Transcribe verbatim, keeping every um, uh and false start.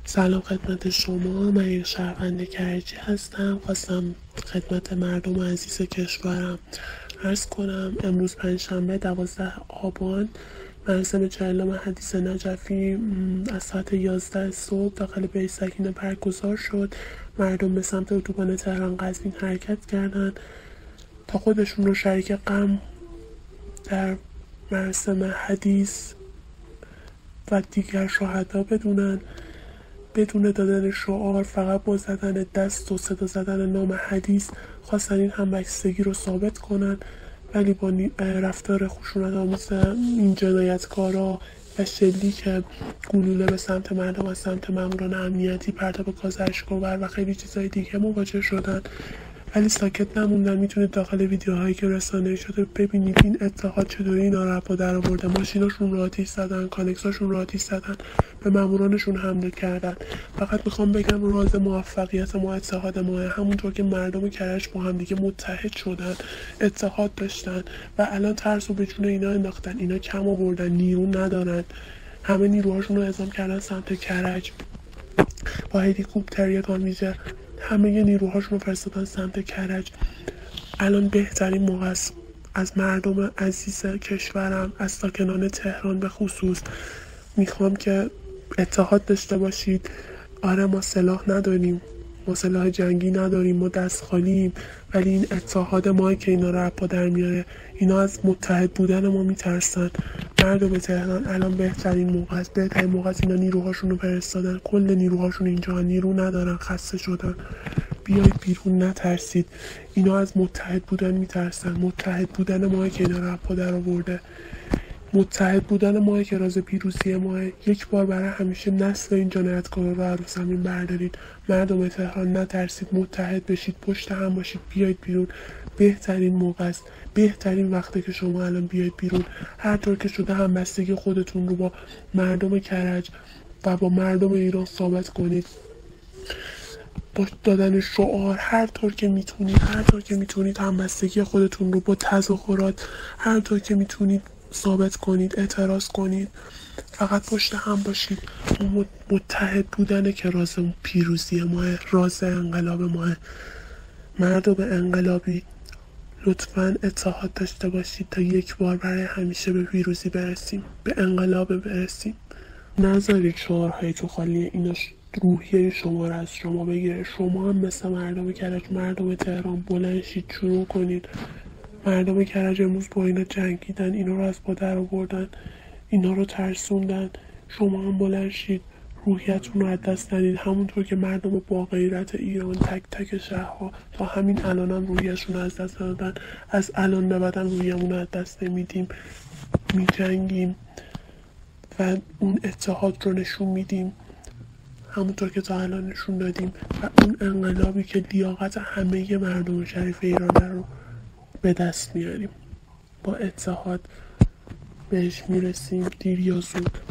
سلام خدمت شما. من یک شهروند کرجی هستم. خواستم خدمت مردم عزیز کشورم عرض کنم امروز پنجشنبه دوازده آبان مراسم چهلم حدیث نجفی از ساعت یازده صبح داخل بیت سکینه برگزار شد. مردم به سمت اتوبان تهران قزوین حرکت کردند تا خودشون رو شریک غم در مراسم حدیث و دیگر شهدا بدونن. بدون دادن شعار، فقط با زدن دست و صدا زدن نام حدیث خواستن این همبستگی رو ثابت کنن، ولی با رفتار خشونت آمیز این جنایتکارا و شلیک گلوله به سمت مردم از سمت ماموران امنیتی، پرتاب گاز اشک‌آور و خیلی چیزهای دیگه مواجه شدن، ولی ساکت نموندن. میتونید داخل ویدیوهایی که رسانه‌ای شده ببینید این اتحاد چطوری اینا رو با در آورده. ماشیناشون رو آتیش زدن، کانکساشون رو آتیش زدن، به مامورانشون حمله کردن. فقط میخوام بگم راز موفقیت ما اتحاد ما، همونطور که مردم کرج با هم دیگه متحد شدن، اتحاد داشتن و الان ترس و به جون اینا انداختن. اینا کم آوردن، نیرو ندارن، همه نیروهاشون رو اعزام کردن سمت کرج. با هلیکوپتر یا کامیزر همه نیروهاشون رو فرستادن سمت کرج. الان بهترین موقع است از مردم عزیز کشورم، از ساکنان تهران به خصوص میخوام که اتحاد داشته باشید. آره ما سلاح نداریم، ما سلاح جنگی نداریم، ما دست خالیم، ولی این اتحاد ما که اینا رو پا در میاره. اینا از متحد بودن ما میترسن. مردم تهران الان بهترین موقع است، بهترین موقع است. اینا نیروهاشون رو فرستادن، کل نیروهاشون اینجا، نیرو ندارن، خسته شدن. بیایید بیرون، نترسید. اینا از متحد بودن میترسن. متحد بودن ما که اینا رو پا در آورده، متحد بودن ما که راز پیروزی ما. یک بار برای همیشه نسل این جنایتکارا رو از زمین بردارید. مردم تهران نترسید، متحد بشید، پشت هم باشید، بیایید بیرون. بهترین موقع است، بهترین وقته که شما الان بیایید بیرون. هر طور که شده همبستگی خودتون رو با مردم کرج و با مردم ایران ثابت کنید، با دادن شعار. هر طور که میتونید هر طور که میتونید همبستگی خودتون رو با تظاهرات هر طور که میتونید ثابت کنید، اعتراض کنید. فقط پشت هم باشید. متحد بودنه که راز پیروزی ماه، راز انقلاب ماه. مردم انقلابی لطفاً اتحاد داشته باشید تا یک بار برای همیشه به پیروزی برسیم، به انقلاب برسیم. نذارید شعارهای تو خالی اینا روحیه شما رو از شما بگیره. شما هم مثل مردم کرج، مردم تهران بلند شید، شروع کنید. مردم کرج امروز با اینا جنگیدن، اینا رو از پا در آوردن، اینا رو ترسوندن. شما هم بلند شید، روحیتون رو از دست ندید. همونطور که مردم با غیرت ایران تک تک شهرها تا همین الان هم روحیشون رو از دست دادن، از الان به بعد هم روحیمون رو از دست نمیدیم. میجنگیم و اون اتحاد رو نشون میدیم همونطور که تا الان نشون دادیم، و اون انقلابی که لیاقت همه مردم شریف ایران رو به دست میاریم. با اتحاد بهش میرسیم، دیر یا زود.